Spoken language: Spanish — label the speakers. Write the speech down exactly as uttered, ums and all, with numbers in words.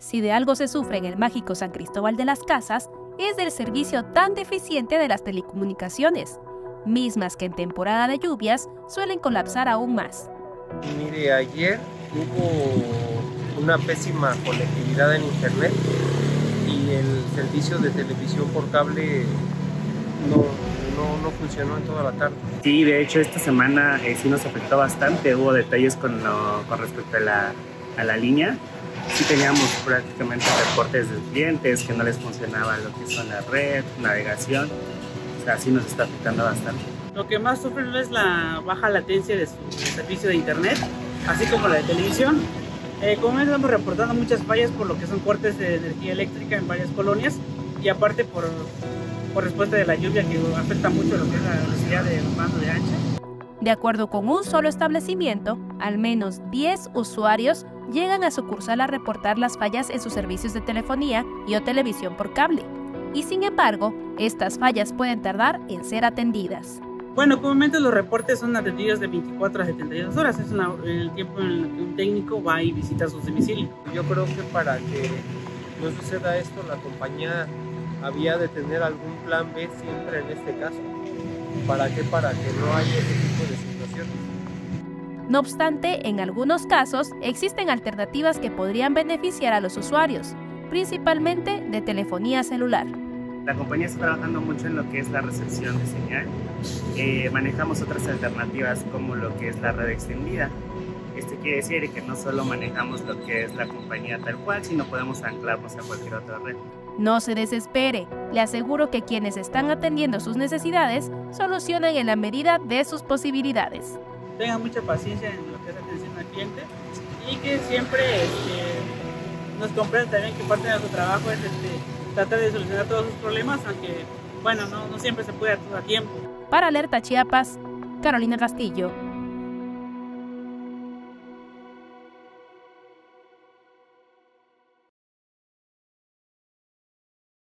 Speaker 1: Si de algo se sufre en el mágico San Cristóbal de las Casas, es del servicio tan deficiente de las telecomunicaciones, mismas que en temporada de lluvias suelen colapsar aún más.
Speaker 2: Mire, ayer hubo una pésima conectividad en internet y el servicio de televisión por cable no, no, no funcionó en toda la tarde.
Speaker 3: Sí, de hecho esta semana eh, sí nos afectó bastante, hubo detalles con, lo, con respecto a la, a la línea. Sí teníamos prácticamente reportes de clientes que no les funcionaba lo que son la red, navegación, o sea, sí nos está afectando bastante.
Speaker 4: Lo que más sufren es la baja latencia de su servicio de internet, así como la de televisión. Eh, como ven, estamos reportando muchas fallas por lo que son cortes de energía eléctrica en varias colonias y aparte por, por respuesta de la lluvia que afecta mucho lo que es la velocidad de banda de ancha.
Speaker 1: De acuerdo con un solo establecimiento, al menos diez usuarios llegan a sucursal a reportar las fallas en sus servicios de telefonía y o televisión por cable. Y sin embargo, estas fallas pueden tardar en ser atendidas.
Speaker 4: Bueno, comúnmente los reportes son atendidos de veinticuatro a setenta y dos horas, es una, el tiempo en el que un técnico va y visita sus domicilios.
Speaker 2: Yo creo que para que no suceda esto, la compañía había de tener algún plan B siempre en este caso. ¿Para qué? Para que no haya ese tipo de situaciones.
Speaker 1: No obstante, en algunos casos existen alternativas que podrían beneficiar a los usuarios, principalmente de telefonía celular.
Speaker 3: La compañía está trabajando mucho en lo que es la recepción de señal. Eh, manejamos otras alternativas como lo que es la red extendida. Esto quiere decir que no solo manejamos lo que es la compañía tal cual, sino podemos anclarnos a cualquier otra red.
Speaker 1: No se desespere, le aseguro que quienes están atendiendo sus necesidades solucionan en la medida de sus posibilidades.
Speaker 4: Tengan mucha paciencia en lo que es atención al cliente y que siempre este, nos comprendan también que parte de nuestro trabajo es este, tratar de solucionar todos sus problemas, aunque bueno, no, no siempre se puede a tiempo.
Speaker 1: Para Alerta Chiapas, Carolina Castillo.